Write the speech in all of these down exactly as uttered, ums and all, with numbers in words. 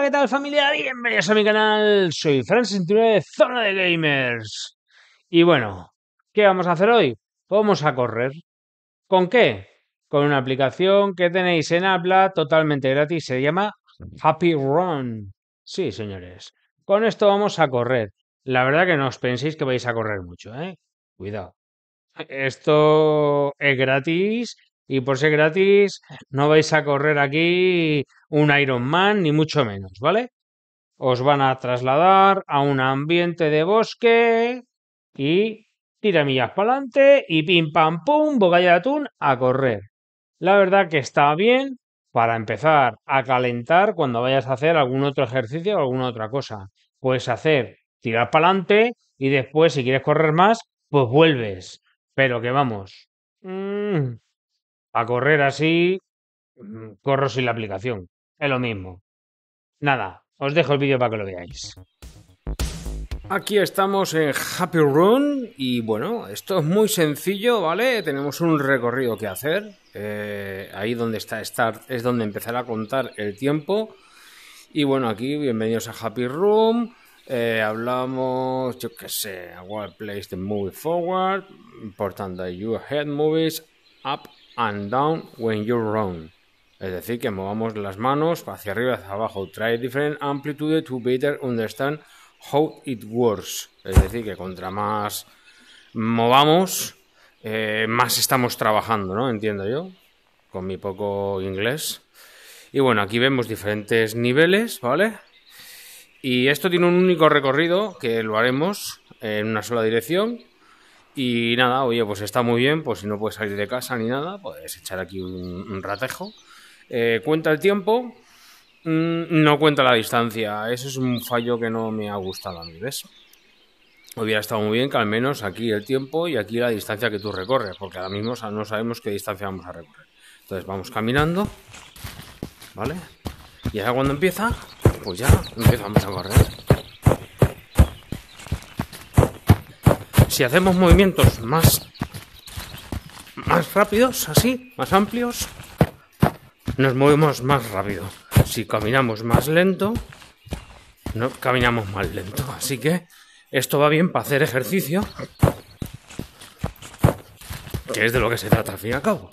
¿qué tal, familia? Bienvenidos a mi canal. Soy Francis de Zona de Gamers. Y bueno, ¿qué vamos a hacer hoy? Vamos a correr. ¿Con qué? Con una aplicación que tenéis en habla totalmente gratis. Se llama Happy Run. Sí, señores. Con esto vamos a correr. La verdad que no os penséis que vais a correr mucho, ¿eh? Cuidado. Esto es gratis y por ser gratis no vais a correr aquí un Ironman ni mucho menos, ¿vale? Os van a trasladar a un ambiente de bosque y tiramillas para adelante y pim pam pum, bocadillo de atún a correr. La verdad que está bien para empezar a calentar cuando vayas a hacer algún otro ejercicio o alguna otra cosa. Puedes hacer tirar para adelante y después si quieres correr más, pues vuelves. Pero que vamos, mm, a correr así, mm, corro sin la aplicación. Es lo mismo. Nada, os dejo el vídeo para que lo veáis. Aquí estamos en Happy Run y bueno, esto es muy sencillo, ¿vale? Tenemos un recorrido que hacer. Eh, ahí donde está Start es donde empezará a contar el tiempo. Y bueno, aquí, bienvenidos a Happy Run. Eh, hablamos, yo qué sé, what place the movie forward. Important that your head moves up and down when you run. Es decir, que movamos las manos hacia arriba y hacia abajo. Try different amplitude to better understand how it works. Es decir, que contra más movamos, eh, más estamos trabajando, ¿no? Entiendo yo, con mi poco inglés. Y bueno, aquí vemos diferentes niveles, ¿vale? Y esto tiene un único recorrido que lo haremos en una sola dirección. Y nada, oye, pues está muy bien, pues si no puedes salir de casa ni nada, puedes echar aquí un, un ratejo. Eh, cuenta el tiempo, mm, no cuenta la distancia. Eso es un fallo que no me ha gustado a mí, ¿ves? Hubiera estado muy bien que al menos aquí el tiempo y aquí la distancia que tú recorres, porque ahora mismo no sabemos qué distancia vamos a recorrer. Entonces vamos caminando, ¿vale? Y ahora cuando empieza, pues ya empezamos a correr. Si hacemos movimientos más, más rápidos, así, más amplios, nos movemos más rápido. Si caminamos más lento, no caminamos más lento. Así que esto va bien para hacer ejercicio, que es de lo que se trata al fin y al cabo.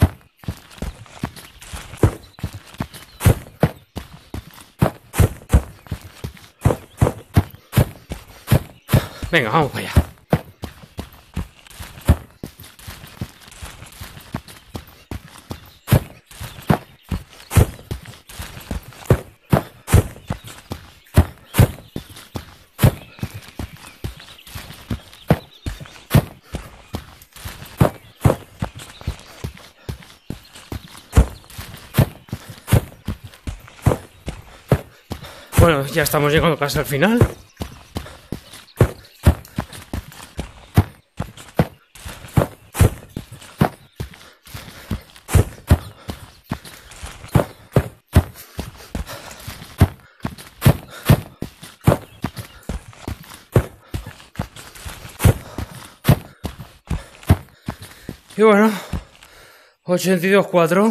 Venga, vamos para allá. Bueno, ya estamos llegando casi al final. Y bueno, ochenta y dos cuatro.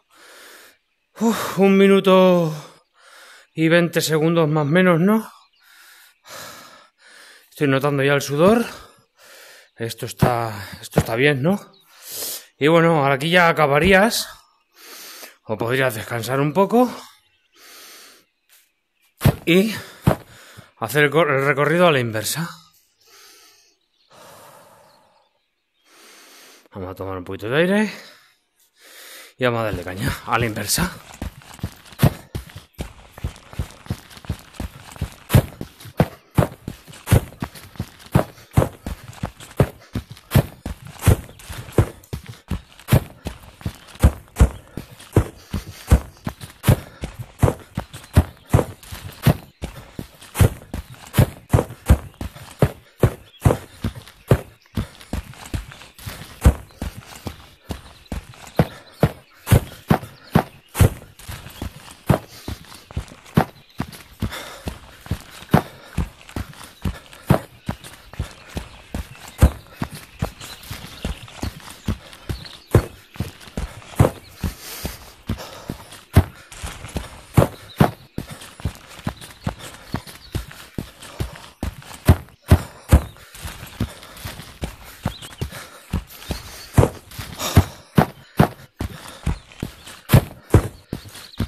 Uf, un minuto y veinte segundos más o menos, ¿no? Estoy notando ya el sudor. Esto está, esto está bien, ¿no? Y bueno, ahora aquí ya acabarías. O podrías descansar un poco. Y hacer el, el recorrido a la inversa. Vamos a tomar un poquito de aire. Y vamos a darle caña a la inversa.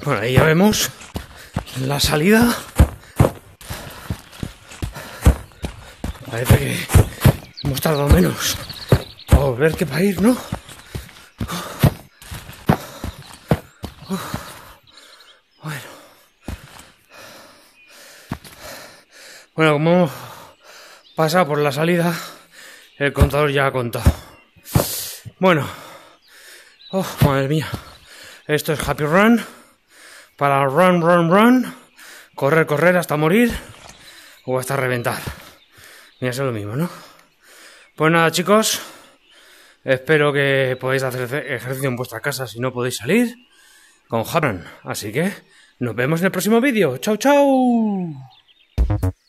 Bueno, ahí ya vemos la salida. Parece que hemos tardado menos para volver que para ir, ¿no? Bueno. Bueno, como hemos pasado por la salida, el contador ya ha contado. Bueno. Oh, madre mía. Esto es Happy Run. Para run, run, run. Correr, correr hasta morir. O hasta reventar. Mira, eso es lo mismo, ¿no? Pues nada, chicos. Espero que podáis hacer ejercicio en vuestra casa si no podéis salir. Con Happy Run. Así que nos vemos en el próximo vídeo. ¡Chao, chao!